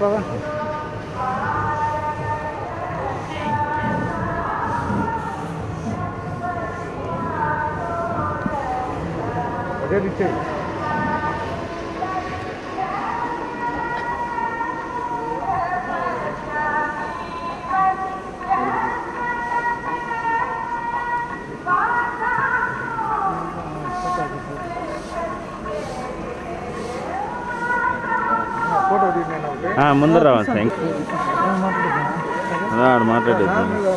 పద అదే ఇచ్చే ముందు రావాలి మాట్లాడేది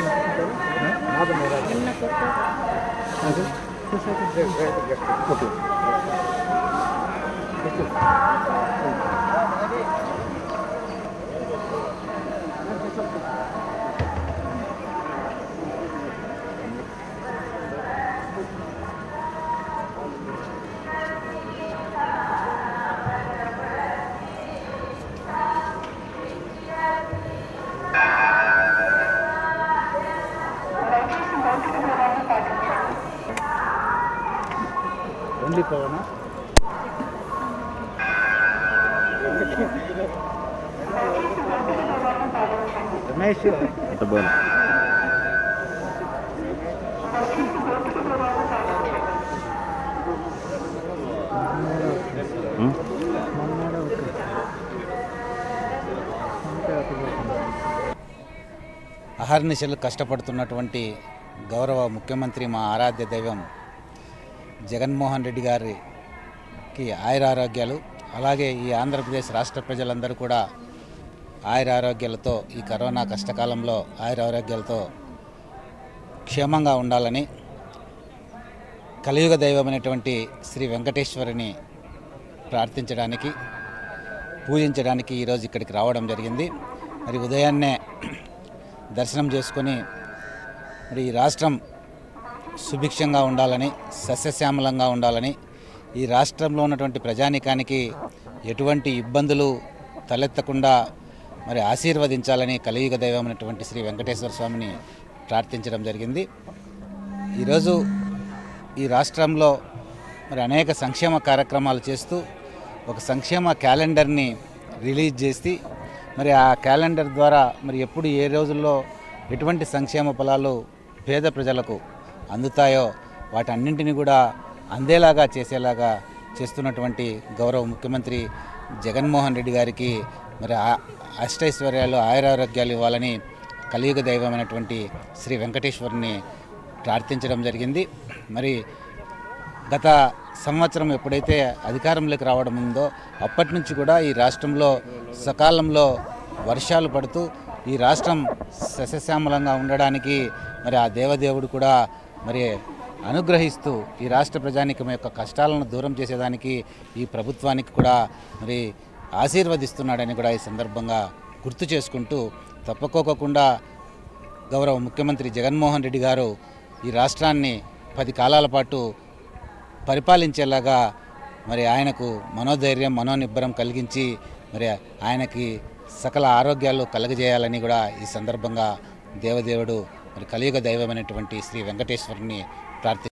ఓన్లీ పవనా రమేష్ అహర్నిశలు కష్టపడుతున్నటువంటి గౌరవ ముఖ్యమంత్రి మా ఆరాధ్య దైవం జగన్మోహన్ రెడ్డి గారికి ఆయురారోగ్యాలు, అలాగే ఈ ఆంధ్రప్రదేశ్ రాష్ట్ర ప్రజలందరూ కూడా ఆయురారోగ్యాలతో ఈ కరోనా కష్టకాలంలో ఆయురారోగ్యాలతో క్షేమంగా ఉండాలని కలియుగ దైవమైనటువంటి శ్రీ వెంకటేశ్వరుని ప్రార్థించడానికి పూజించడానికి ఈరోజు ఇక్కడికి రావడం జరిగింది. మరి ఉదయాన్నే దర్శనం చేసుకొని మరి ఈ రాష్ట్రం సుభిక్షంగా ఉండాలని, సస్యశ్యామలంగా ఉండాలని, ఈ రాష్ట్రంలో ఉన్నటువంటి ప్రజానీకానికి ఎటువంటి ఇబ్బందులు తలెత్తకుండా మరి ఆశీర్వదించాలని కలియుగ దైవమైనటువంటి శ్రీ వెంకటేశ్వర స్వామిని ప్రార్థించడం జరిగింది. ఈరోజు ఈ రాష్ట్రంలో మరి అనేక సంక్షేమ కార్యక్రమాలు చేస్తూ ఒక సంక్షేమ క్యాలెండర్ని రిలీజ్ చేసి మరి ఆ క్యాలెండర్ ద్వారా మరి ఎప్పుడు ఏ రోజుల్లో ఎటువంటి సంక్షేమ ఫలాలు పేద ప్రజలకు అందుతాయో వాటన్నింటినీ కూడా అందేలాగా చేసేలాగా చేస్తున్నటువంటి గౌరవ ముఖ్యమంత్రి జగన్మోహన్ రెడ్డి గారికి మరి అష్టైశ్వర్యాలు ఆయురారోగ్యాలు ఇవ్వాలని కలియుగ దైవమైనటువంటి శ్రీ వెంకటేశ్వరుని ప్రార్థించడం జరిగింది. మరి గత సంవత్సరం ఎప్పుడైతే అధికారంలోకి రావడం ఉందో అప్పటి నుంచి కూడా ఈ రాష్ట్రంలో సకాలంలో వర్షాలు పడుతూ ఈ రాష్ట్రం సస్యశ్యామలంగా ఉండడానికి మరి ఆ దేవదేవుడు కూడా మరి అనుగ్రహిస్తూ ఈ రాష్ట్ర ప్రజానీకం యొక్క కష్టాలను దూరం చేసేదానికి ఈ ప్రభుత్వానికి కూడా మరి ఆశీర్వదిస్తున్నాడని కూడా ఈ సందర్భంగా గుర్తు చేసుకుంటూ తప్పుకోకుండా గౌరవ ముఖ్యమంత్రి జగన్మోహన్ రెడ్డి గారు ఈ రాష్ట్రాన్ని 10 కాలాల పాటు పరిపాలించేలాగా మరి ఆయనకు మనోధైర్యం మనోనిబ్బరం కలిగించి మరి ఆయనకి సకల ఆరోగ్యాలు కలగజేయాలని కూడా ఈ సందర్భంగా దేవదేవుడు మరి కలియుగ దైవమైనటువంటి శ్రీ వెంకటేశ్వరుని ప్రార్థించారు.